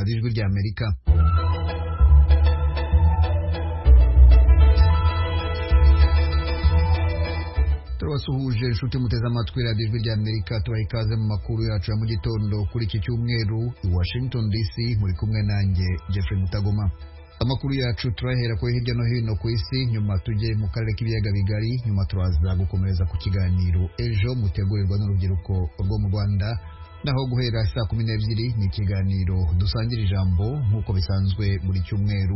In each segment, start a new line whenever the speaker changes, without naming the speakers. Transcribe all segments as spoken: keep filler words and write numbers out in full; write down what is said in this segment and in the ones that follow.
radiyo ijwi rya Amerika. Turabasuhuje inshuti muteze amatwi radiyo ijwi rya Amerika, tubaha ikaze mu makuru yacu ya mu gitondo kuri iki cyumweru i Washington D C, muri kumwe nanjye Jeffrey Mutagoma. Amakuru yacu turahera ko hirya no hino ku isi, nyuma tujye mu karere k'ibiyaga bigari, nyuma turaza gukomereza ku kiganiro ejo mutegurirwa n'urubyiruko rwo mu Rwanda, naho guhera saa kumi n'ebyiri ni ikiganiro dusangira ijambo nk'uko bisanzwe buri cyumweru.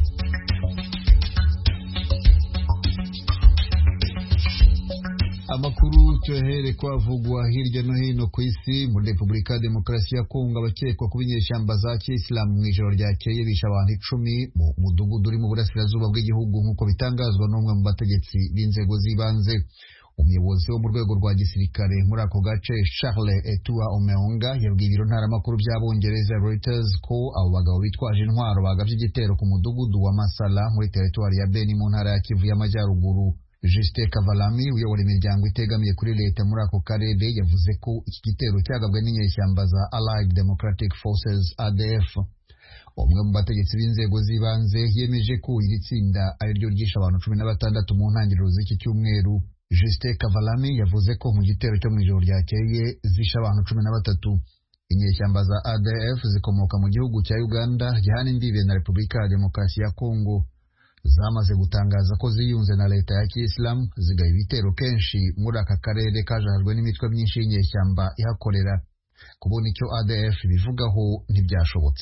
Amakuru tuhere kwavugwa hirya no hino ku isi. Muri Repubulika ya Demokarasi ya Kongo, abakekwa kuba inyeshyamba za Kiyisilamu mu ijoro ryakeye bishe abantu icumi mu mudugudu uri mu burasirazuba bw'igihugu nk'uko bitangazwa n'umwe mu bategetsi b'inzego z'ibanze. Umuyobozi wo mu rwego rwa gisirikare muri ako gace, Charles Etua Omeonga, yabwiye ibiro ntaramakuru by'Abongereza Reuters ko abo bagabo bitwaje intwaro bagavye igitero ku mudugudu wa Masala muri teritwari ya Beni mu ntara ya Kivu y'Amajyaruguru. Justin Kavalami, uyobora imiryango itegamiye kuri leta muri ako karere, yavuze ko iki gitero cyagabwe n'inyeshyamba za Allied Democratic Forces A D F. Umwe mu bategetsi b'inzego z'ibanze yemeje ko iri tsinda ari ryo ryishe abantu cumi na batandatu mu ntangiriro z'iki cyumweru. Justin Kavalami yavuze ko mu gitero cyo mu ijoro ryakeye zishe abantu cumi na batatu. Inyeshyamba za A D F zikomoka mu gihugu cya Uganda gihana imbibe na Repubulika ya Demokarasi ya Kongo. Zamaze gutangaza ko ziyunze na leta ya Kiyisilamu, zigaye ibitero kenshi muri aka karere kajahajwe n'imitwe myinshi y'inyeshyamba ihakorera. Kubona icyo A D F bivugaho ntibyashobotse.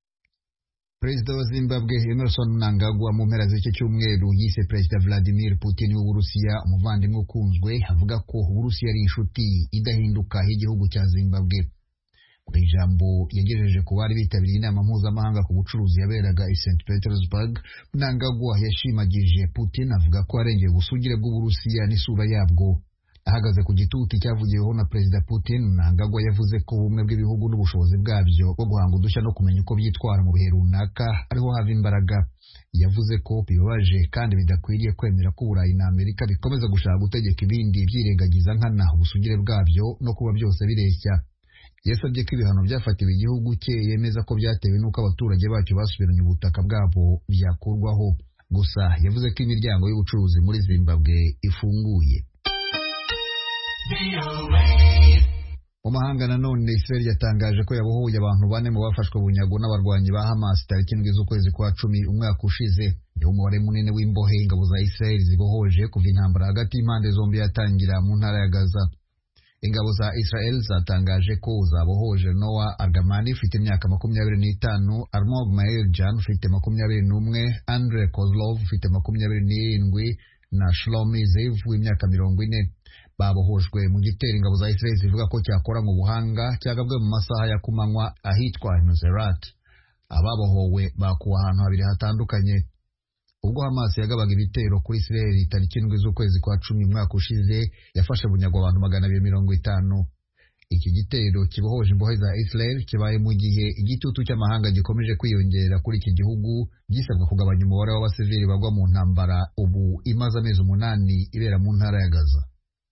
Perezida wa Zimbabwe Emmerson Mnangagwa mu mpera z'iki cyumweru yise Perezida Vladimir Putin w'Uburusiya umuvandimwe ukunzwe, avuga ko Uburusiya ari inshuti idahinduka y'igihugu cya Zimbabwe. Mu ijambo yagejeje ku bari bitabiriye inama mpuzamahanga ku bucuruzi yaberaga i Saint Petersburg, Mnangagwa yashimagije Putin, avuga ko arengeye ubusugire bw'Uburusiya n'isura yabwo. Ahagaze ku gituti cyavugiweho na Perezida Putin, Mnangagwa yavuze ko ubumwe bw'ibihugu n'ubushobozi bwabyo bwo guhanga udushya no kumenya uko byitwara mu bihe runaka ariho hava imbaraga. Yavuze ko bibabaje kandi bidakwiriye kwemera ko Uburayi na Amerika bikomeza gushaka gutegeka ibindi byirengagiza nkana ubusugire bwabyo no kuba byose bireshya. Yasabye ko ibihano byafatiwe igihugu cye yemeza ko byatewe n'uko abaturage bacyo basubiranye ubutaka bwabo byakurwaho. Gusa yavuze ko imiryango y'ubucuruzi muri Zimbabwe ifunguye. Mu mahanga nanone, Israel yatangaje ko yabohoye abantu bane mu bafashwe bunyago n'abarwanyi ba Hamas tariki indwi z'ukwezi kwa cumi umwaka ushize. Ni umubare munini w'imbohe ingabo za Israel zibohoje kuva intambara hagati y'impande zombi yatangira mu ntara ya Gaza. Ingabo za Israel zatangaje ko zabohoje Noah Argamani ufite imyaka makumyabiri n'itanu, Armog Maeljan ufite makumyabiri n'umwe, Andre Kozlov ufite makumyabiri n'irindwi na Shlomi Zev w'imyaka mirongo ine. Babohojwe mu gitero ingabo za Israel zivuga ko cyakora mu buhanga cyagabwe mu masaha ya kumanywa ahitwa Nuzerat. Ababohowe bakuwe ahantu habiri hatandukanye. Ubwo Hamas yagabaga ibitero kuri Israel tariki indwi z'ukwezi kwa cumi umwaka ushize, yafashe bunyago abantu magana abiri mirongo itanu. Iki gitero kibohoje imbohe za Israel kibaye mu gihe igitutu cy'amahanga gikomeje kwiyongera kuri iki gihugu, gisabwa kugabanya umubare w'abasivili bagwa mu ntambara ubu imaze amezi umunani ibera mu ntara ya Gaza.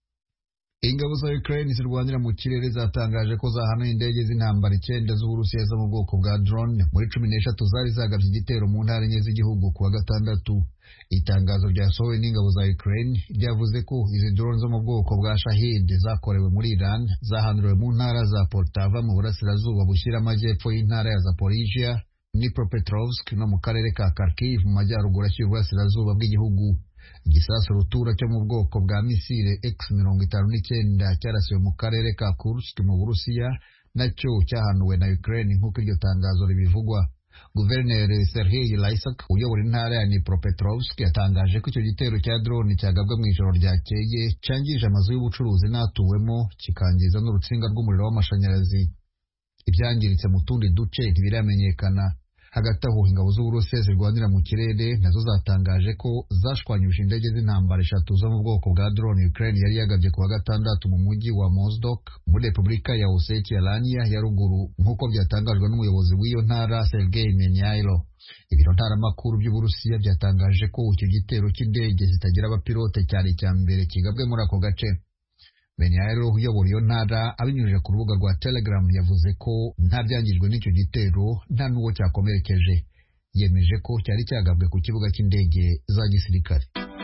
Ingabo za Ukraine zirwanira mu kirere zatangaje ko zahanuye indege z'intambara icyenda z'Uburusiya zo mu bwoko bwa drone muri cumi n'eshatu zari zagabye igitero mu ntara enye z'igihugu ku wa gatandatu. Itangazo ryasohowe n'ingabo za Ukraine ryavuze ko izi drone zo mu bwoko bwa Shahid zakorewe muri Iran zahanuriwe mu ntara za Poltava mu burasirazuba bushyira amajyepfo y'intara ya Zaporizhia, Dnipropetrovsk no mu karere ka Kharkiv mu majyaruguru ashyira uburasirazuba bw'igihugu. Igisasu rutura cyo mu bwoko bwa misile X mirongo itanu n'icyenda cyarasiwe mu karere ka Kursk mu Burusiya nacyo cyahanuwe na Ukraine nk'uko iryo tangazo ribivugwa. Guverineri Serhiy Lysak uyobora intara ya Dnipropetrovsk yatangaje ko icyo gitero cya drone cyagabwe mu ijoro ryakeye cyangije amazu y'ubucuruzi n'atuwemo kikangiza n'urutsinga rw'umuriro w'amashanyarazi. Ibyangiritse mu tundi duce ntibiramenyekana. Hagati aho, ingabo z'Uburusiya zirwanira mu kirere nazo zatangaje ko zashwanyuje indege z'intambara eshatu zo mu bwoko bwa drone Ukraine yari yagabye ku wa gatandatu mu mujyi wa Mozdok muri Repubulika ya Ossetia-Lania ya ruguru nk'uko byatangajwe n'umuyobozi w'iyo ntara Sergei Menyailo. Ibiro ntaramakuru by'Uburusiya byatangaje ko icyo gitero cy'indege zitagira abapilote cyari icya mbere kigabwe muri ako gace. Benyaro uyobora iyo ntara abinyujije ku rubuga rwa Telegram yavuze ko nta byangijwe n'icyo gitero nta n'uwo cyakomerekeje. Yemeje ko cyari cyagabwe ku kibuga cy'indege za gisirikare.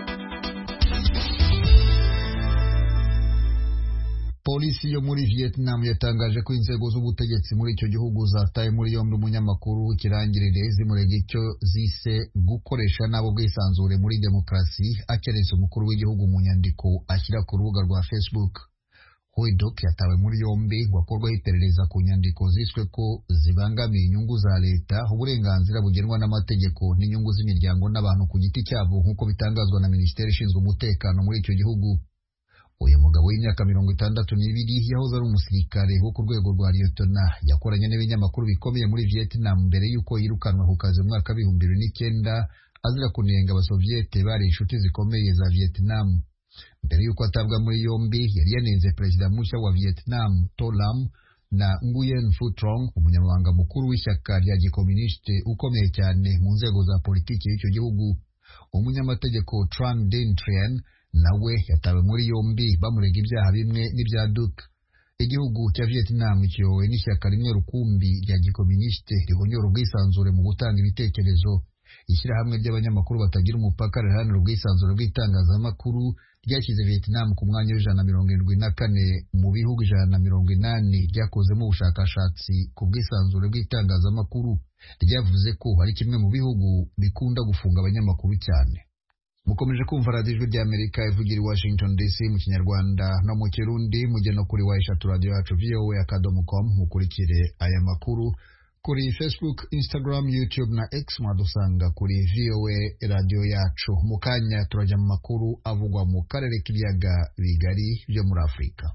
Polisi yo muri Vietnam yatangaje ko inzego z'ubutegetsi muri icyo gihugu zataye muri yombi umunyamakuru w'ikirangirire zimurega icyo zise gukoresha nabo bwisanzure muri demokarasi, akeretse umukuru w'igihugu mu nyandiko ashyira ku rubuga rwa Facebook. Hoidok yatawe muri yombi ngo akorwaho iperereza ku nyandiko ziswe ko zibangamiye inyungu za leta, uburenganzira bugenwa n'amategeko n'inyungu z'imiryango n'abantu ku giti cyabo nk'uko bitangazwa na Minisiteri ishinzwe umutekano muri icyo gihugu. Uyu mugabo w'imyaka mirongo itandatu n'ibiri yahoze ari umusirikare wo ku rwego rwa Liyetona, yakoranye n'ibinyamakuru bikomeye muri Vietnam mbere y'uko yirukanwa ku kazi mu mwaka w'ibihumbi bibiri n'icyenda azira kunenga abasoviyete bari inshuti zikomeye za Vietnam. Mbere y'uko atabwa muri yombi yari yanenze perezida mushya wa Vietnam To Lam na Nguyen Phu Trong, umunyamabanga mukuru w'ishyaka rya gikomuniste ukomeye cyane mu nzego za politiki y'icyo gihugu. Umunyamategeko Tran Dinh Trien nawe yatawe muri yombi bamurega ibyaha bimwe n'ibya Duc. Igihugu cya Vietnam kiyobowe n'ishyaka rimwe rukumbi rya gikomuniste rihonyora ubwisanzure mu gutanga ibitekerezo. Ishyirahamwe ry'abanyamakuru batagira umupaka riharanira ubwisanzure bw'itangazamakuru ryashyize Vietnam ku mwanya w'ijana na mirongo irindwi na kane mu bihugu ijana na mirongo inani ryakozemo ubushakashatsi ku bwisanzure bw'itangazamakuru. Ryavuze ko ari kimwe mu bihugu bikunda gufunga abanyamakuru cyane. Mukomeje kumva radiyo ijwi ry'Amerika ivugira i Washington D C mu Kinyarwanda no mu Kirundi, mujye no kuri wa eshatu radio yacu V O A akadomo com mukurikire aya makuru. Kuri Facebook, Instagram, YouTube na X mwadusanga kuri V O A radio yacu. Mukanya turajya mu makuru avugwa mu karere k'ibiyaga bigari byo muri Afrika.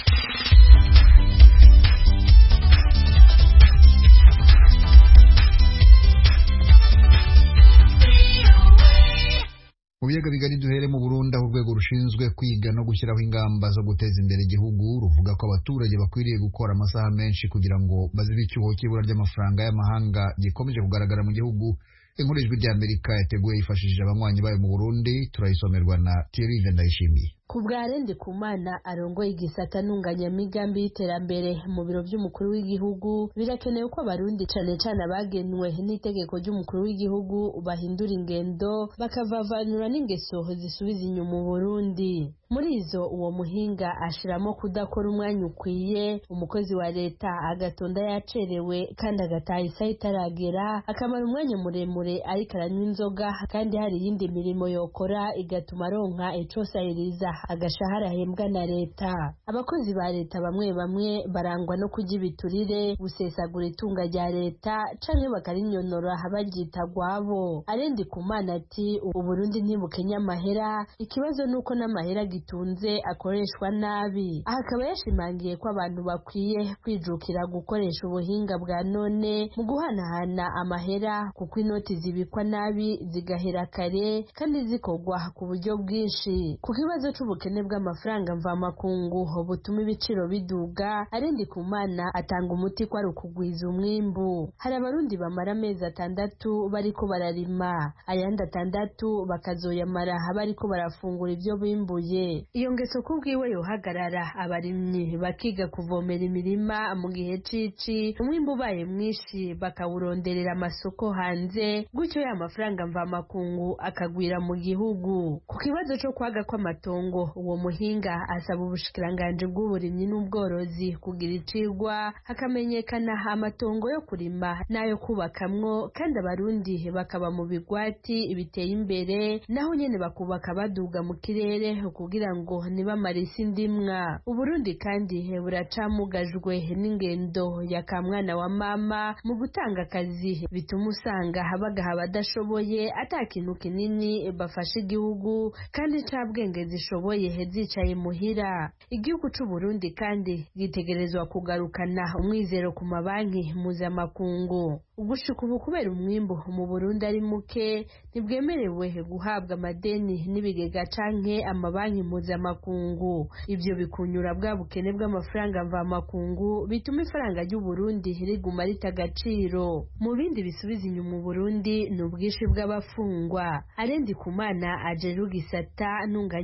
Mu biyaga bigari duhere mu Burundi, aho urwego rushinzwe kwiga no gushyiraho ingamba zo guteza imbere igihugu ruvuga ko abaturage bakwiriye gukora amasaha menshi kugira ngo bazibe icyuho cy'ibura ry'amafaranga y'amahanga gikomeje kugaragara mu gihugu. Inkuru y'Ijwi ry'Amerika yateguye yifashishije abanywanyi bayo mu Burundi, turayisomerwa na Thierry Vendayishimiye.
Kubwarende Kumana arongoye igisata ntunganyamigambi y'iterambere mu biro by'umukuru w'igihugu, birakenewe ko abarundi cane cane abagenwe n'itegeko ry'umukuru w'igihugu bahindura ingendo bakavavanura n'ingeso zisubiza inyuma mu Burundi. Muri izo uwo muhinga ashiramo kudakora umwanya ukwiye, umukozi wa leta agatonda yacerewe kandi agataha isaha itaragera, akamara umwanya muremure ariko aranywa inzoga kandi hari iyindi mirimo yokora igatuma aronka icosahiriza agashahara ahembwa na leta. Abakozi ba leta bamwe bamwe barangwa no kurya ibiturire, gusesagura itunga rya leta canke bakarinyonora baryita gwabo. Arendi Kumana ati Uburundi ntibukenya amahera, ikibazo nuko n'amahera gitunze akoreshwa nabi. Aha akaba yashimangiye ko abantu bakwiye kwijukira gukoresha ubuhinga bwa none mu guhanahana amahera, kuko inoti zibikwa nabi zigahera kare kandi zikogwa ku buryo bwinshi. Ku kibazo c'ubukene bw'amafaranga mvamakungu butuma ibiciro biduga, Arendi Kumana atanga umuti ko ari ukugwiza umwimbu. Hari abarundi bamara amezi atandatu bariko bararima, ayandi atandatu bakazoyamara bariko barafungura ibyo bimbuye. Iyo ngeso kubwiwe yohagarara, abarimyi bakiga kuvomera imirima mu gihe cici, umwimbu ubaye mwinshi bakawuronderera amasoko hanze, gutyo ya mafaranga mvamakungu akagwira mu gihugu. Ku kibazo cyo kwaga kw'amatongo, uwo muhinga asaba ubushikiranganje bw'uburimyi n'ubworozi kugira icigwa hakamenyekana amatongo yo kurima nayo kubakamwo, kandi abarundi bakaba mu bigwati biteye imbere, naho nyene bakubaka baduga mu kirere kugira ngo nibamara isi ndimwa. Uburundi kandi buracamugajwe n'ingendo ya kamwana wa mama mu gutanga akazi, bituma usanga habagaha abadashoboye ata kintu kinini bafasha igihugu kandi cabwenge zishoboye zicaye muhira. Igihugu c'u Burundi kandi gitegerezwa kugarukana umwizero ku mabanki mpuzamakungu. Ugushika ubu kubera umwimbu mu Burundi ari muke, ntibwemerewe guhabwa amadeni n'ibigega canke amabanki mpuzamakungu. Ivyo bikunyura bwa bukene bw'amafaranga mvamakungu bituma ifaranga ry'u Burundi riguma rita agaciro. Mu bindi bisubiza inyuma mu Burundi ni ubwinshi bw'abafungwa. Arendi Kumana ajeru gisata ntunganyamigambi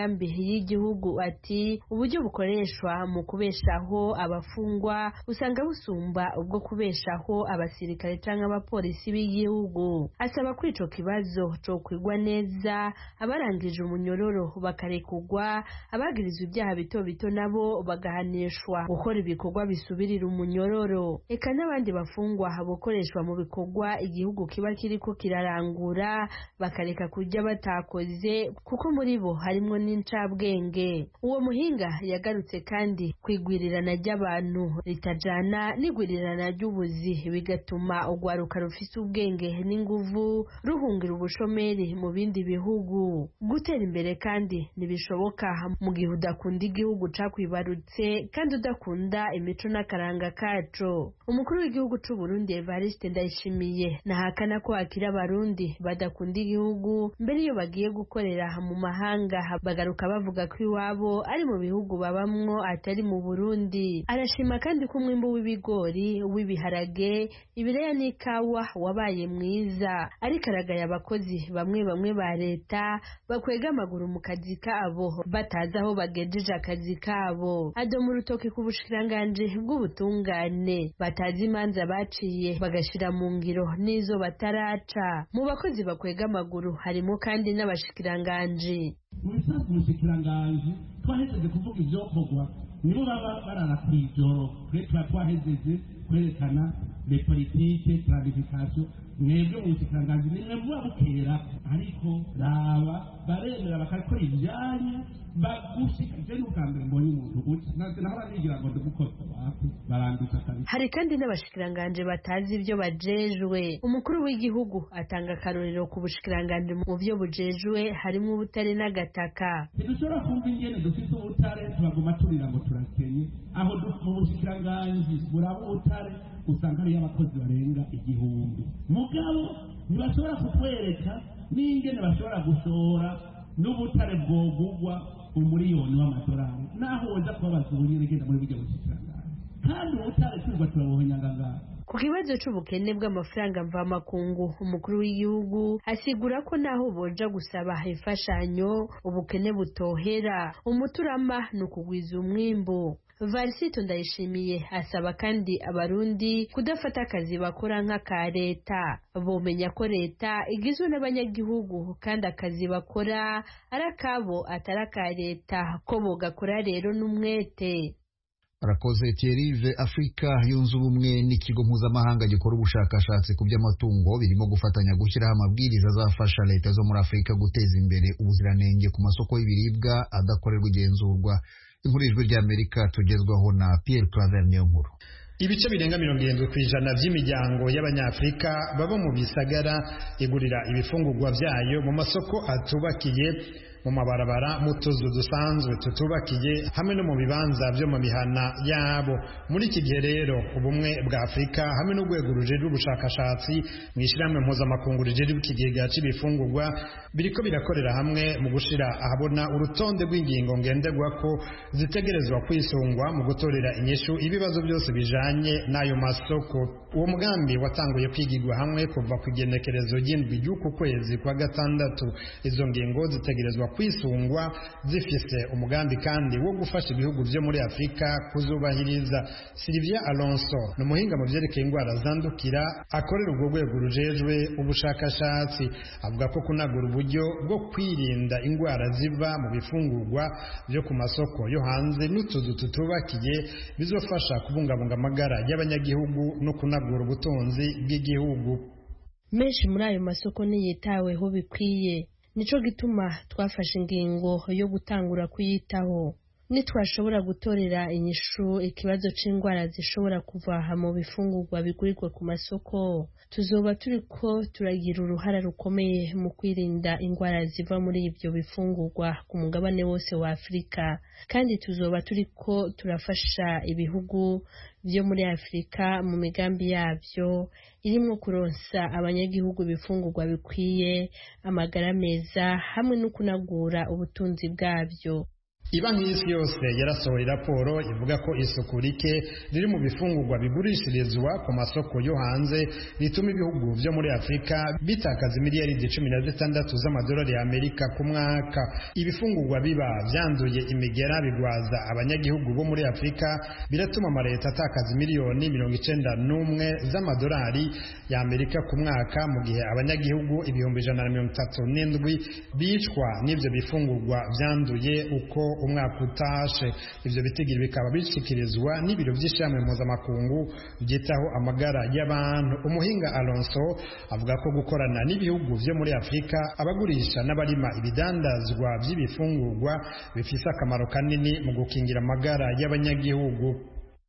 n'imigambi y'igihugu ati uburyo bukoreshwa mu kubeshaho abafungwa usanga busumba ubwo kubeshaho abasirikare canke abapolisi b'igihugu. Asaba ko ico kibazo co kwigwa neza, abarangije umunyororo bakarekugwa, abagirizwa ibyaha bito bito nabo bagahanishwa gukora ibikorwa bisubirira umunyororo. Eka n'abandi bafungwa bokoreshwa mu bikorwa igihugu kiba kiriko kirarangura bakareka kurya batakoze, kuko muri bo harimwo n'incabwenge. Uwo muhinga yagarutse kandi kwigwirirana ry'abantu ritajana n'igwirirana ry'ubuzi, bigatuma urwaruka rufise ubwenge n'inguvu ruhungira ubushomeri mu bindi bihugu. Gutera imbere kandi ntibishoboka mu gihe udakunda igihugu cakwibarutse kandi udakunda imico n'akaranga kaco. Umukuru w'igihugu c'u Burundi Evariste Ndayishimiye nahakana ko hakiri abarundi badakunda igihugu, mbere iyo bagiye gukorera mu mahanga bagaruka bavuga ko iwabo ari mu bihugu babamwo atari mu Burundi. Arashima kandi ko umwimbu w'ibigori, w'ibiharage, ibireya n'ikawa wabaye mwiza, ariko aragaye abakozi bamwe bamwe ba leta bakwega amaguru mu kazi kabo batazi aho bagejeje akazi kabo. Adoma urutoki ku bushikiranganji bw'ubutungane batazi imanza baciye bagashira mu ngiro n'izo bataraca. Mu bakozi bakwega amaguru harimo kandi n'abashikiranganji.
Mu mushikiranganji twahejeje kuvuga ivyokorwa nibo baba barara kw'ijoro, tuba twahejeje kwerekana le politike planification. Mwebwe mu mushikiranganji nimwe muba bukera, ariko raba baremera bakakora ivyanya bagushika je n'ubwambere mbonye umuntu uti nahora nigira ngo ndugukora wapi barandika kabisa.
Hari kandi n'abashikiranganje batazi ibyo bajejwe. Umukuru w'igihugu atanga akarorero ku bushikiranganje mu byo bujejwe harimo ubutare n'agataka.
Ntidushobora kumva ingene dufite ubutare tubaguma turira ngo turakenye, aho mu bushikiranganje buraba ubutare usanga ari abakozi barenga igihumbi. Mugabo ntibashobora kutwereka n'ingene bashobora gushora n'ubutare bwogugwa umuriyoni w'amadolari, naho woza kubabaza ubunyene genda muri bijya bushikiranganje kandi ubutare turwa turabuhonyanganga.
Ku kibazo c'ubukene bw'amafaranga mvamakungu, umukuru w'igihugu asigura ko naho boja gusaba imfashanyo ubukene butohera. Umuturama ni ukugwiza umwimbu. Varisito Ndayishimiye asaba kandi abarundi kudafata akazi bakora nk'aka leta, bomenya ko leta igizwe n'abanyagihugu kandi akazi bakora ari akabo atari aka leta, ko bogakora rero n'umwete.
Arakoze Thierry. Afrika yunze ubumwe n'ikigo mpuzamahanga gikora ubushakashatsi ku by'amatungo birimo gufatanya gushyiraho amabwiriza azafasha leta zo muri Afrika guteza imbere ubuziranenge ku masoko y'ibiribwa adakorerwa igenzurwa. Inkuru y'ijwi ry'Amerika tugezwaho na Pierre Claver Niyonkuru.
Ibice birenga mirongo irindwi ku ijana by'imiryango y'abanyafrika baba mu bisagara igurira ibifungurwa byayo mu masoko atubakiye, mu mabarabara, mu tuzu dusanzwe tutubakiye, hamwe no mu bibanza byo mu mihana yabo. Muri iki gihe rero ubumwe bwa Afrika hamwe n'urwego rujejwe ubushakashatsi mu ishyirahamwe mpuzamakungu rijejwe ikigega c'ibifungurwa biriko birakorera hamwe mu gushira ahabona urutonde rw'ingingo ngenderwako zitegerezwa kwisungwa mu gutorera inyishu ibibazo byose bijanye n'ayo masoko. Uwo mugambi watanguye kwigirwa hamwe kuva ku igenekerezo ry'indwi ry'uku kwezi kwa gatandatu. Izo ngingo zitegerezwa kwisungwa zifise umugambi kandi wo gufasha ibihugu byo muri Afrika kuzubahiriza. Sylvia Alonso ni umuhinga mu byerekeye indwara zandukira akorera urwo rwego rujejwe ubushakashatsi, avuga ko kunagura uburyo bwo kwirinda indwara ziva mu bifungurwa byo ku masoko yo hanze n'utuzu tutubakiye bizofasha kubungabunga amagara y'abanyagihugu no kunagura ubutunzi bw'igihugu.
Menshi muri ayo masoko niyitaweho bikwiye, nico gituma twafashe ingingo yo gutangura kuyitaho. Nitwashobora gutorera inyishu ikibazo c'indwara zishobora kuva mu bifungurwa bigurirwa ku masoko, tuzoba turiko turagira uruhara rukomeye mu kwirinda indwara ziva muri ibyo bifungurwa ku mugabane wose wa Afrika, kandi tuzoba turiko turafasha ibihugu byo muri Afrika mu migambi yabyo irimo kuronsa abanyagihugu ibifungurwa bikwiye, amagara meza hamwe no kunagura ubutunzi bwabyo.
Ibanki y'Isi yose yarasohoye raporo ivuga ko isuku rike riri mu bifungurwa bigurishirizwa ku masoko yo hanze bituma ibihugu byo muri Afrika bitakaza miliyari cumi na zitandatu z'amadolari y'Amerika ku mwaka. Ibifungurwa biba byanduye imigera bigwaza abanyagihugu bo muri Afrika, biratuma amaleta atakaza miliyoni mirongo icenda n'umwe z'amadolari y'Amerika ku mwaka, mu gihe abanyagihugu ibihumbi ijana na mirongo itatu n'indwi bicwa n'ivyo bifungurwa byanduye uko umwaka utashe. Ivyo bitigiri bikaba bishikirizwa n'ibiro by'ishyirahamwe mpuzamakungu byitaho amagara y'abantu. Umuhinga Alonso avuga ko gukorana n'ibihugu vyo muri Afrika, abagurisha n'abarima ibidandazwa by'ibifungurwa bifise akamaro kanini mu gukingira amagara y'abanyagihugu.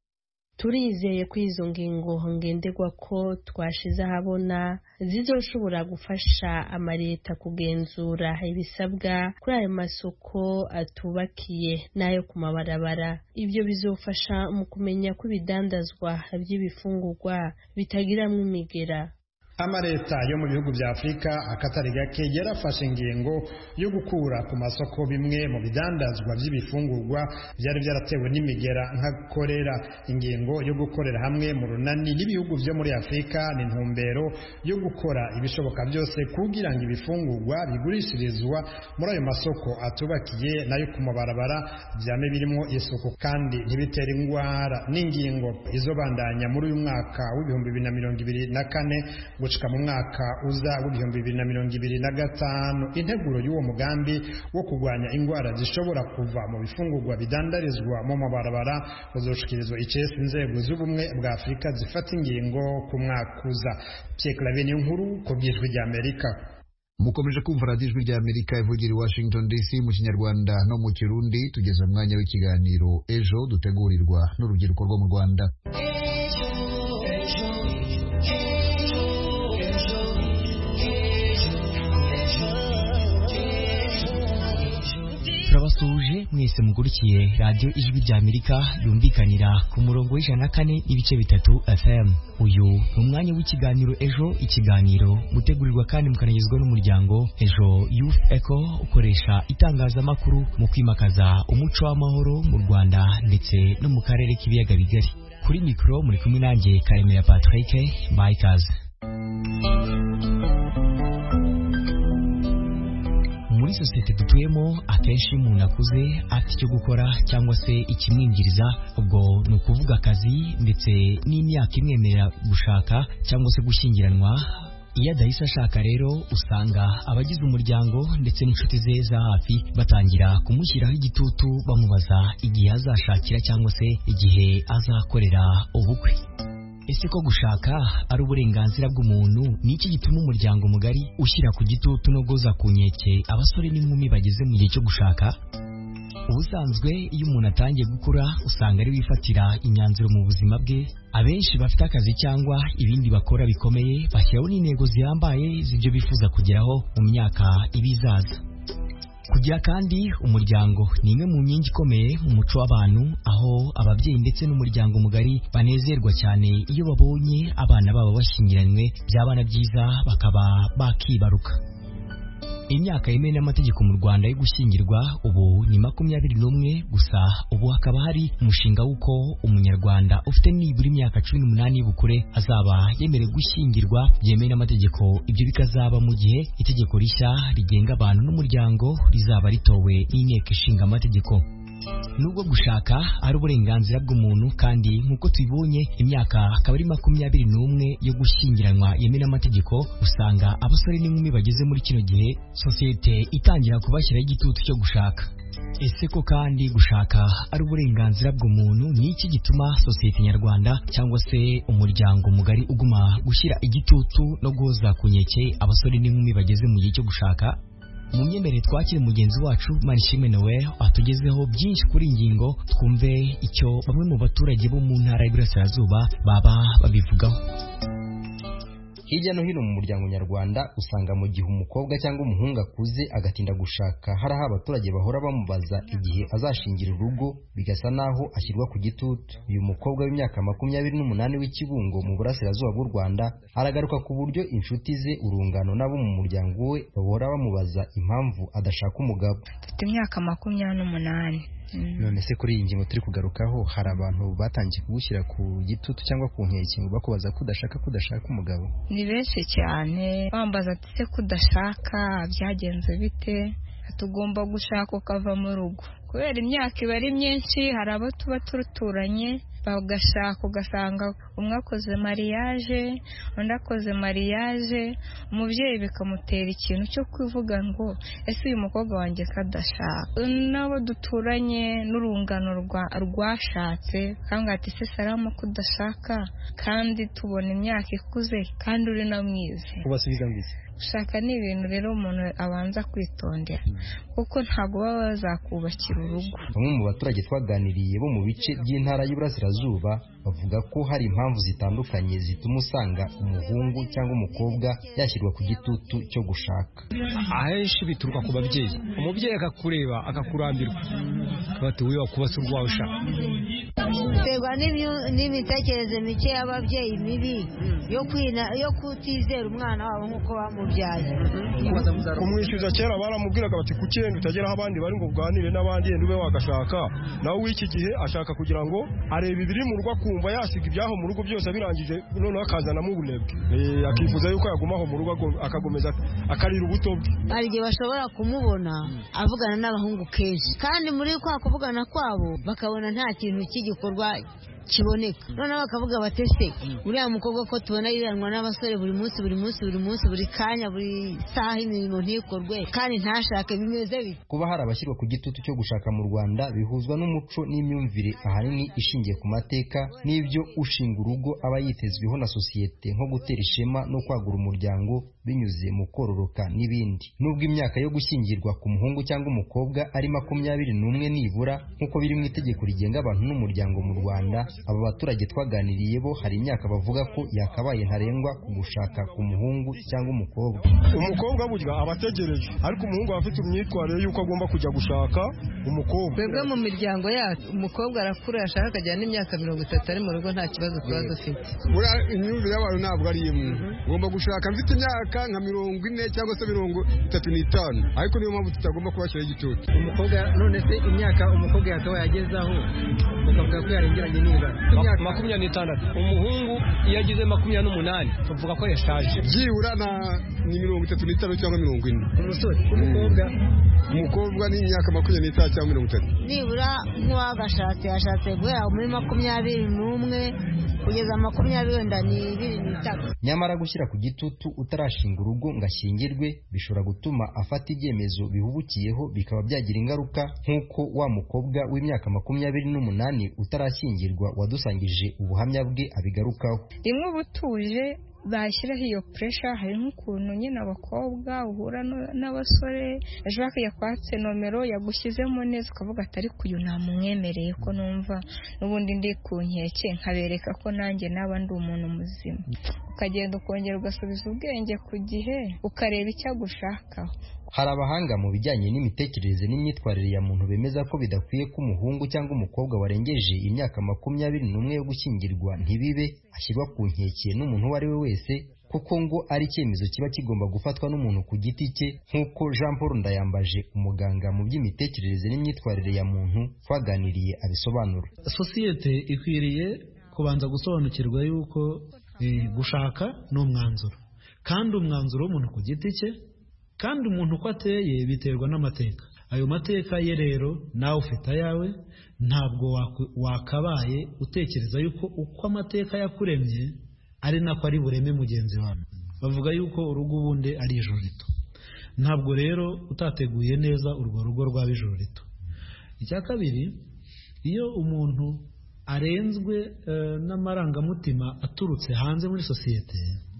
Turizeye ko izo ngingo ngenderwa ko twashize ahabona zizoshobora gufasha amaleta kugenzura ibisabwa kuri ayo masoko atubakiye n'ayo ku mabarabara. Ibyo bizofasha mu kumenya ko ibidandazwa by'ibifungurwa bitagiramwo imigera.
Amaleta yo mu bihugu vya Afrika akatari gake yarafashe ingingo yo gukura ku masoko bimwe mu bidandazwa by'ibifungurwa byari byaratewe n'imigera nka korera. Ingingo yo gukorera hamwe mu runani n'ibihugu vyo muri Afrika ni ntumbero yo gukora ibishoboka byose kugira ngo ibifungurwa bigurishirizwa muri ayo masoko atubakiye nayo ku mabarabara byame birimo isuku kandi ntibitera ingwara. N'ingingo izobandanya muri uyu mwaka w'ibihumbi bibiri na mirongo ibiri na kane gushika mu mwaka uza w'ibihumbi bibiri na mirongo ibiri na gatanu. Integuro y'uwo mugambi wo kurwanya ingwara zishobora kuva mu bifungurwa bidandarizwa mu mabarabara uzoshikirizwa icese inzego z'ubumwe bwa Afrika zifata ingingo ku mwaka uza. Pierre Claver Nkuru ku bw'ijwi rya Amerika.
Mukomeje kumva radio ijwi rya Amerika ivugira i Washington D C mu Kinyarwanda no mu Kirundi. Tugeze umwanya w'ikiganiro ejo dutegurirwa n'urubyiruko rwo mu Rwanda.
Turabasuje mwese mugurikiye radio ijwi rya Amerika yumvikanira ku murongo w'ijana na kane n'ibice bitatu F M. Uyu ni umwanya w'ikiganiro ejo, ikiganiro mutegurirwa kandi mukanagezwa n'umuryango Ejo Youth Echo ukoresha itangazamakuru mu kwimakaza umuco w'amahoro mu Rwanda ndetse no mu karere k'ibiyaga bigari. Kuri mikro muri kumwe nanjye Karemera Patrick Baikaze. Muri sosiyete dutuyemo akenshi umuntu akuze afite icyo gukora cyangwa se ikimwinjiriza, ubwo ni ukuvuga akazi ndetse n'imyaka imwemerera gushaka cyangwa se gushyingiranwa. Iyo adahise ashaka rero usanga abagize umuryango ndetse n'inshuti ze za hafi batangira kumushyiraho igitutu bamubaza igihe azashakira cyangwa se igihe azakorera ubukwe. Ese ko gushaka ari uburenganzira bw'umuntu, ni iki gituma umuryango mugari ushyira ku gitutu no goza ku nkeke abasore n'inkumi bageze mu gihe cyo gushaka? Ubusanzwe iyo umuntu atangiye gukura usanga ari wifatira imyanzuro mu buzima bwe. Abenshi bafite akazi cyangwa ibindi bakora bikomeye bashyiraho n'intego zihambaye z'ibyo bifuza kugeraho mu myaka ibizaza. Kugira kandi umuryango ni imwe mu nkingi ikomeye mu muco w'abantu, aho ababyeyi ndetse n'umuryango mugari banezerwa cyane iyo babonye abana babo bashyingiranywe, byabana byiza bakaba bakibaruka. Imyaka yemewe n'amategeko mu Rwanda yo gushyingirwa ubu ni makumyabiri n'umwe gusa. Ubu hakaba hari umushinga w'uko umunyarwanda ufite nibura imyaka cumi n'umunani y'ubukure azaba yemerewe gushyingirwa byemewe n'amategeko. Ibyo bikazaba mu gihe itegeko rishya rigenga abantu n'umuryango rizaba ritowe n'inteko ishinga amategeko. Nubwo gushaka ari uburenganzira bw'umuntu kandi nk'uko tubibonye imyaka akaba ari makumyabiri n'umwe yo gushyingiranwa yemewe n'amategeko, usanga abasore n'inkumi bageze muri kino gihe sosiyete itangira kubashyiraho igitutu cyo gushaka. Ese ko kandi gushaka ari uburenganzira bw'umuntu, ni iki gituma sosiyete nyarwanda cyangwa se umuryango mugari uguma gushyira igitutu no guhoza ku nkeke abasore n'inkumi bageze mu gihe cyo gushaka? Mu myemerere twakire mugenzi wacu Manishimwe Noel atugezeho byinshi kuri ingingo, twumve icyo bamwe mu baturage bo mu ntara y'Iburasirazuba baba babivugaho.
Hirya no hino mu muryango nyarwanda usanga mu gihe umukobwa cyangwa umuhungu akuze agatinda gushaka hari aho abaturage bahora bamubaza igihe azashingira urugo bigasa naho ashyirwa ku gitutu. Uyu mukobwa w'imyaka makumyabiri n'umunani w'Ikibungo mu burasirazuba bw'u Rwanda aragaruka ku buryo inshuti ze urungano nabo mu muryango we bahora bamubaza impamvu adashaka umugabo.
Mfite imyaka makumyabiri n'umunani.
None se kuri iyi ngingo turi kugarukaho hari abantu batangiye kugushyira ku gitutu cyangwa ku nkeke ngo bakubaza ko udashaka ko udashaka umugabo?
Ni benshi cyane bambaza ati se ko udashaka byagenze bite, tugomba gushaka ukava mu rugo kubera imyaka iba ari myinshi. Hari abo tuba turuturanye bagashaka ugasanga umwe akoze mariage undi akoze mariage, umubyeyi bikamutera ikintu cyo kuvuga ngo ese uyu mukobwa wanjye kadashaka. Nabo duturanye n'urungano rwashatse kandi ati se Salama kudashaka kandi tubona imyaka ikuze kandi uri na mwize.
Ubasubiza ngo
gushaka ni ibintu rero umuntu abanza kwitondera kuko ntabwo baba bazakubakira urugo.
Bamwe mu baturage twaganiriye bo mu bice by'intara y'Iburasirazuba bavuga ko hari impamvu zitandukanye zituma usanga umuhungu cyangwa umukobwa yashyirwa ku gitutu cyo gushaka.
Ahenshi bituruka ku babyeyi. Umubyeyi akakureba akakurambirwa bati wiwa kubasa urwawe ushaka.
Biterwa n'imitekerereze mike y'ababyeyi mibi yo kwina yo kutizera umwana wabo nk'uko bamubyaye.
Kumwishyuza kera baramubwiraga bati kugenda utageraho abandi bari ngo uganire n'abandi yenda ube wagashaka. Nawe w'iki gihe ashaka kugira ngo arebe ibiri mu rugo akumva yasiga ibyaho mu rugo byose abirangije noneho akazanamo ubunebwe. Akifuza yuko yagumaho mu rugo akagomeza akarira ubuto bwe.
Hari igihe bashobora kumubona avugana n'abahungu kenshi kandi muri kwa kuvugana kwabo bakabona nta kintu cy'igikorwa kiboneka. Noneho bakavuga batese uriya mukobwa ko tubona yiranwa n'abasore buri munsi buri munsi buri munsi buri kanya buri saha imirimo ntikorwe kandi ntashake bimeze bite.
Kuba hari abashyirwa ku gitutu cyo gushaka mu Rwanda bihuzwa n'umuco n'imyumvire ahanini ishingiye ku mateka n'ibyo ushinga urugo aba yitezweho na sosiyete nko gutera ishema no kwagura umuryango binyuze mu kororoka n'ibindi. Nubwo imyaka yo gushyingirwa ku muhungu cyangwa umukobwa ari makumyabiri n'umwe nibura nk'uko biri mu itegeko rigenga abantu n'umuryango mu Rwanda, aba baturage twaganiriye bo hari imyaka bavuga ko yakabaye ntarengwa ku gushaka ku muhungu cyangwa umukobwa.
Umukobwa burya abategereje ariko umuhungu afite imyitwarire yuko agomba kujya gushaka umukobwa.
Twebwe mu miryango yacu umukobwa arakura yashaka akajyana n'imyaka mirongo itatu ari mu rugo nta kibazo tuba dufite.
Buriya imyumvire y'abantu ntabwo ari imwe. Ugomba gushaka mfite imyaka nka mirongo ine cyangwa se mirongo itatu n'itanu ariko niyo mpamvu tutagomba kubashyira igitutu.
Umukobwa none se imyaka umukobwa yakabaye yagezaho ukavuga ko yarengeranye niba
makumyabiri n'itandatu. Umuhungu iyo agize makumyabiri n'umunani tuvuga ko yashaje.
Byibura na ni mirongo itatu n'itanu cyangwa mirongo ine.
Umusore umukobwa
umukobwa ni imyaka makumyabiri n'itanu cyangwa mirongo itatu.
Nibura nk'uwagashatse yashatse guhera muri makumyabiri n'umwe kugeza makumyabiri wenda ni ibiri n'itatu.
Nyamara gushyira ku gitutu utarashinga urugo ngo ashyingirwe bishobora gutuma afata ibyemezo bihubukiyeho bikaba byagira ingaruka nk'uko wa mukobwa w'imyaka makumyabiri n'umunani utarashyingirwa wadusangije ubuhamya bwe abigarukaho.
Rimwe ubutuje bashyiraho iyo pressure. Hari nk'ukuntu nyine abakobwa uhura n'abasore ejo bakajya kwatse nomero yagushyizemo neza ukavuga ati ariko uyu ntamumwemereye ko numva n'ubundi ndi ku nkeke nkabereka ko nanjye naba ndi umuntu muzima. Ukagenda ukongera ugasubiza ubwenge ku gihe ukareba icyo agushakaho.
Hari abahanga mu bijyanye n'imitekerereze n'imyitwarire ya muntu bemeza ko bidakwiye ko umuhungu cyangwa umukobwa warengeje imyaka makumyabiri n'umwe yo gushyingirwa ntibibe ashyirwa ku nkeke n'umuntu uwo ari we wese kuko ngo ari icyemezo kiba kigomba gufatwa n'umuntu ku giti cye nk'uko Jean Paul Ndayambaje umuganga mu by'imitekerereze n'imyitwarire ya muntu twaganiriye abisobanura.
Sosiyete ikwiriye kubanza gusobanukirwa yuko eh, gushaka ni umwanzuro kandi umwanzuro w'umuntu ku giti cye kandi umuntu uko ateye biterwa n'amateka. Ayo mateka ye rero nawe ufite ayawe, ntabwo wakabaye utekereza yuko uko amateka yakuremye ari nako ari bureme mugenzi wawe. Bavuga yuko urugo ubundi ari ijoro rito. Ntabwo rero utateguye neza urwo rugo rwaba ijoro rito. Icya kabiri, iyo umuntu arenzwe uh, n'amarangamutima aturutse hanze muri sosiyete,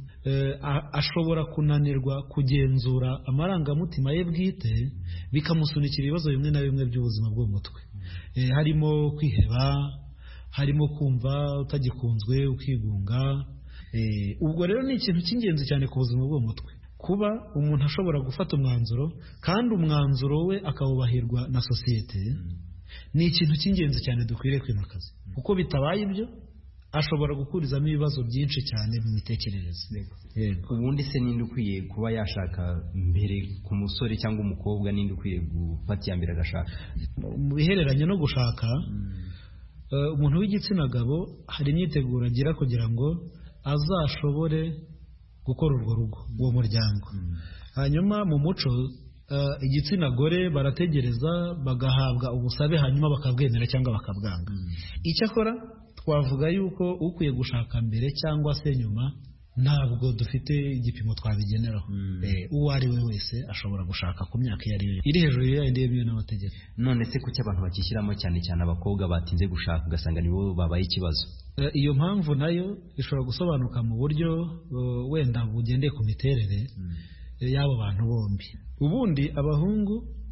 ashobora kunanirwa kugenzura amarangamutima ye bwite bikamusunikira ibibazo bimwe na bimwe by'ubuzima bwo mu mutwe. E, harimo kwiheba, harimo kumva utagikunzwe ukigunga, ubwo rero ni ikintu cy'ingenzi cyane ku buzima bwo mutwe, kuba umuntu ashobora gufata umwanzuro kandi umwanzuro we akawubahirwa na sosiyete. Ni ikintu cy'ingenzi cyane dukwiriye kwimakaza, kuko bitabaye ibyo ashobora gukurizamo ibibazo byinshi cyane mu mitekerereze.
Ubundi se ninde ukwiye kuba yashaka mbere ku musore cyangwa umukobwa, ninde ukwiye gufata iya mbere agashaka?
Mu bihereranye no gushaka, umuntu w'igitsina gabo hari imyiteguro agira kugira ngo azashobore gukora urwo rugo, uwo muryango. Hanyuma mu muco igitsina gore barategereza bagahabwa ubusabe hanyuma bakabwemera cyangwa bakabwanga. Icyakora twavuga yuko ukwiye gushaka mbere cyangwa se nyuma ntabwo dufite igipimo twabigeneraho. Uwo ari we wese ashobora gushaka ku myaka iyo ari yo iri hejuru y'indi yemewe n'amategeko.
None se kuki abantu bakishyiramo cyane cyane abakobwa batinze gushaka ugasanga nibo babaye ikibazo?
Iyo mpamvu nayo ishobora gusobanuka mu buryo wenda bugendeye ku miterere y'abo bantu bombi. Ubundi abahungu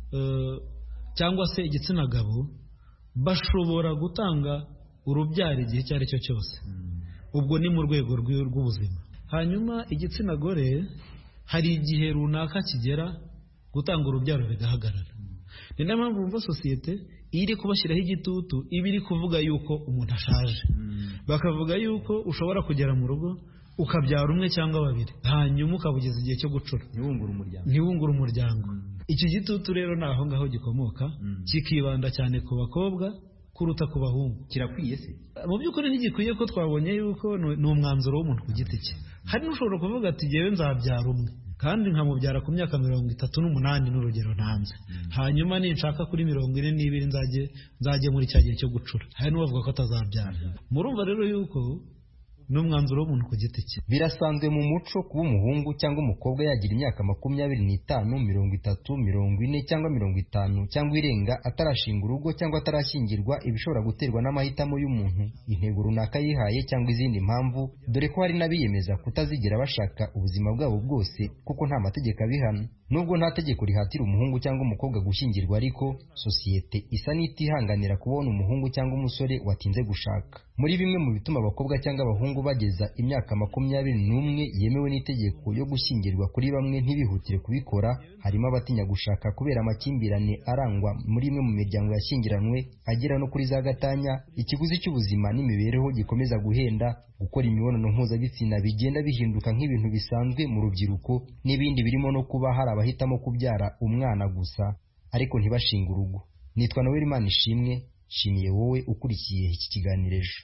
cyangwa se igitsina gabo bashobora gutanga urubyaro igihe icyo ari cyo cyose, ubwo ni mu rwego rw'ubuzima. Hanyuma igitsina gore hari igihe runaka kigera gutanga urubyaro bigahagarara. Ni nayo mpamvu wumva sosiyete iri kubashyiraho igitutu iba iri kuvuga yuko umuntu ashaje, bakavuga yuko ushobora kugera mu rugo ukabyara umwe cyangwa babiri hanyuma ukabugeza igihe cyo gucura ntiwungure umuryango. Iki gitutu rero ni aho ngaho gikomoka, kikibanda cyane ku bakobwa kuruta ku bahungu.
Kirakwiye se?
Mu by'ukuri ntigikwiye, ko twabonye yuko ni umwanzuro w'umuntu ku giti cye. Hari n'ushobora kuvuga ati jyewe nzabyara umwe kandi nkamubyara ku myaka mirongo itatu n'umunani n'urugero ntanze, hanyuma ninshaka kuri mirongo ine n'ibiri nzajye nzajye muri cya gihe cyo gucura. Hari n'ubavuga ko atazabyara. Murumva rero yuko n'umwanzuro w'umuntu ku giti cye.
Birasanzwe mu muco kuba umuhungu cyangwa umukobwa yagira imyaka makumyabiri n'itanu, mirongo itatu, mirongo ine cyangwa mirongo itanu cyangwa irenga atarashinga urugo cyangwa atarashyingirwa, ibishobora guterwa n'amahitamo y'umuntu, intego runaka yihaye cyangwa izindi mpamvu, dore ko hari n'abiyemeza kutazigera bashaka ubuzima bwabo bwose kuko nta mategeko abihana. Nubwo nta tegeko rihatira umuhungu cyangwa umukobwa gushyingirwa, ariko sosiyete isa n'itihanganira kubona umuhungu cyangwa umusore watinze gushaka. Muri bimwe mu bituma abakobwa cyangwa abahungu bageza imyaka makumyabiri n'umwe yemewe n'itegeko yo gushyingirwa kuri bamwe ntibihutire kubikora, harimo abatinya gushaka kubera amakimbirane arangwa muri imwe mu miryango yashyingiranywe agera no kuri za gatanya, ikiguzi cy'ubuzima n'imibereho gikomeza guhenda, gukora imibonano mpuzabitsina bigenda bihinduka nk'ibintu bisanzwe mu rubyiruko, n'ibindi birimo no kuba hari abahitamo kubyara umwana gusa ariko ntibashinga urugo. Nitwa Noel Manishimwe, shimiye wowe ukurikiye iki kiganiro Ejo.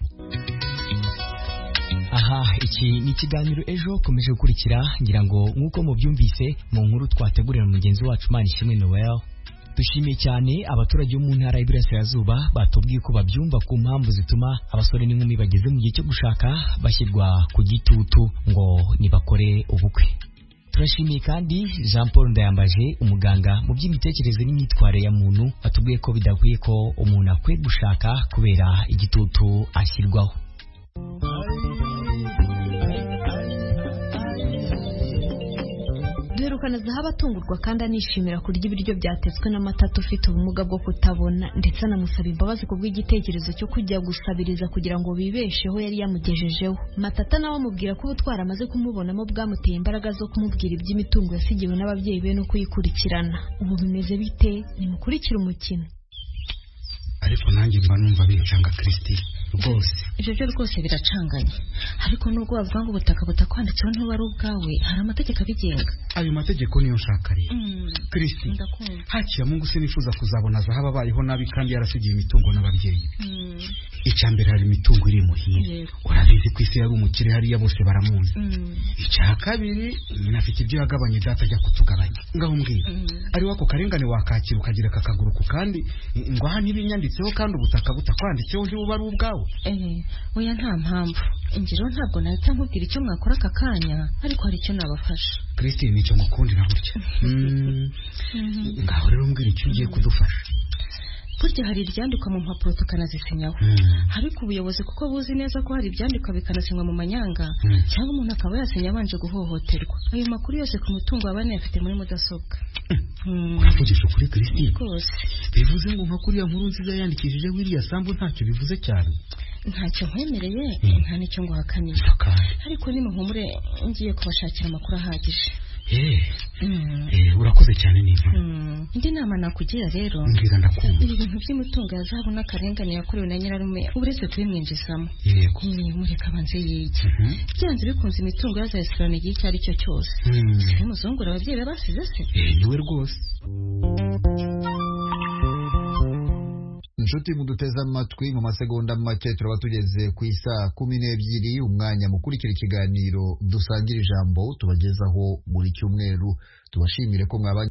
Aha, iki ni ikiganiro Ejo komeje gukurikira, ngira ngo nk'uko mubyumvise mu nkuru twategurira mugenzi wacu Manishimwe Noel. Dushimiye cyane abaturage bo mu ntara y'Iburasirazuba batubwiye ko babyumva ku mpamvu zituma abasore n'inkumi bageze mu gihe cyo gushaka bashyirwa ku gitutu ngo nibakore ubukwe. Turashimiye kandi Jean Paul Ndayambaje, umuganga mu by'imitekerereze n'imyitwarire ya muntu, atubwiye ko bidakwiye ko umuntu akwiye gushaka kubera igitutu ashyirwaho.
Duherukana Zahabu atungurwa kandi anishimira kurya ibiryo byatetswe n'amatatu ufite ubumuga bwo kutabona, ndetse anamusaba imbabazi ku bw'igitekerezo cyo kujya gusabiriza kugira ngo bibesheho yari yamugejejeho. Matata nawe amubwira ko ubutwari amaze kumubonamo bwamuteye imbaraga zo kumubwira iby'imitungo yasigiwe n'ababyeyi be no kuyikurikirana. Ubu bimeze bite? Nimukurikire umukino.
Ariko nanjye mba numva bicanga Kristi rwose.
Ibyo byo rwose biracanganye, ariko nubwo bavuga ngo ubutaka butakwanditseho ntibari ubwawe, hari amategeko abigenga.
Ayo mategeko niyo nshaka rero. Kristi, hakiya Mungu se nifuza kuzabona Zahabu abayeho nabi kandi yarasigiye imitungo n'ababyeyi. Icya mbere hari imitungo iri muhira, urabizi ko isi yari umukire hariya bose baramuzi. Icya kabiri nyina afite ibyo yagabanye data ajya kutugabanya. Ngaho mbwira, ari wako karengane wakakira ukagira kakaguru ku kandi ngo aha ntibinyanditseho kandi ubutaka butakwanditseho ntibuba ari ubwawe.
Eh, oya nta mpamvu. Ingiro ntabwo nahita nkubwira icyo mwakora aka kanya, ariko hari icyo nabafasha.
Kristi, nicyo mukundira burya. Ngaho rero mbwira icyo ugiye kudufasha.
Burya hari ibyandikwa mu mpapuro tukanazisinyaho, ariko ubuyobozi kuko buzi neza ko hari ibyandikwa bikanasinywa mu manyanga, cyangwa umuntu akaba yasinya abanje guhohoterwa. Ayo makuru yose ku mutungo wabane afite muri mudasobwa.
Uravugisha kuri Kristi?
Rwose.
Bivuze ngo nka kuriya nkuru nziza yandikishije wiriya sambu ntacyo bivuze cyane.
ntacyo nkwemereye nta n'icyo nguhakaniye ariko nimuhumure ngiye kubashakira amakuru ahagije.
Eh, eh, urakoze cyane n'inka.
Indi nama nakugira rero,
mbwira ndakumva.
Ibi bintu by'umutungo ya zahabu n'akarengane yakorewe na nyirarume uretse kubimwinjizamo.
Yego.
Mureka abanze yige. Byanze bikunze imitungo yazayisirana igihe icyo ari cyo cyose. Si muzungura ababyeyi be basize se?
Eh, niwe rwose.
Inshuti muduteze amatwi mu masegonda make turaba tugeze ku isaa kumi n'ebyiri umwanya mukurikira ikiganiro dusangira ijambo tubagezaho buri cyumweru. Tubashimire ko mwabanye